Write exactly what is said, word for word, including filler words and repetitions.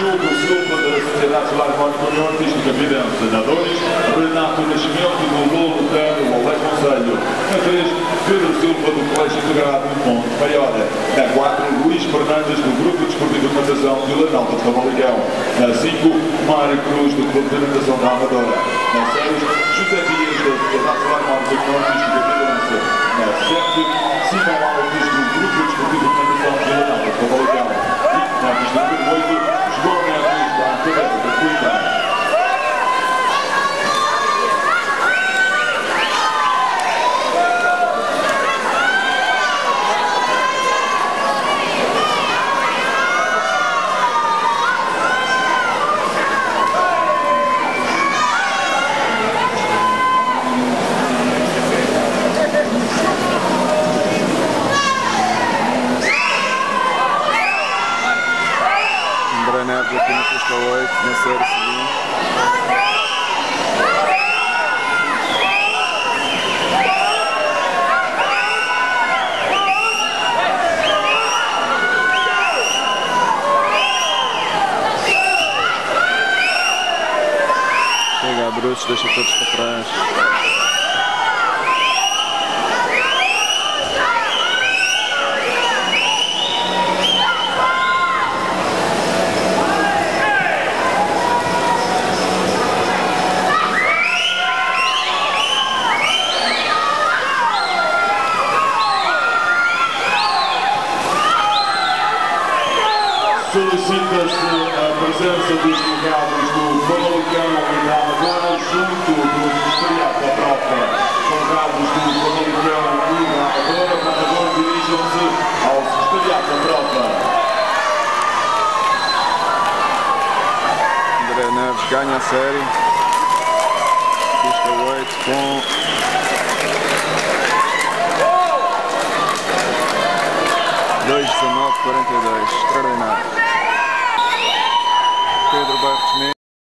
Gildo Silva, da Sociedade Solar Mónica União Artística Vidente, nadadores, Renato Nascimento, do Lolo Tano, o Alex Conselho, na três, Pedro Silva, do Colégio Integrado de Ponte Maior, na quatro, Luís Fernandes, do Grupo Desportivo de Natação de Lanalda de Famalicão, na cinco, Mário Cruz, do Clube de Natação da Amadora, na seis, José Dias, da Sociedade Solar Mónica União Artística Vidente, na sete, Simão Alves, do Grupo Desportivo de Natação de Lanalda de Famalicão, e na pista número oito, João Neves, da Académica de Coimbra. Neves aqui na pista oito, na série seguinte. Chega a Brutos, deixa todos para trás. Solicita-se a presença dos delegados do Famalicão e da Amadora junto do secretariado da prova. Delegados do Famalicão e da Amadora, por favor, dirijam-se ao secretariado da prova. André Neves ganha a série. Pista oito com dois dezanove quarenta e dois. Extraordinário. Pedro Barros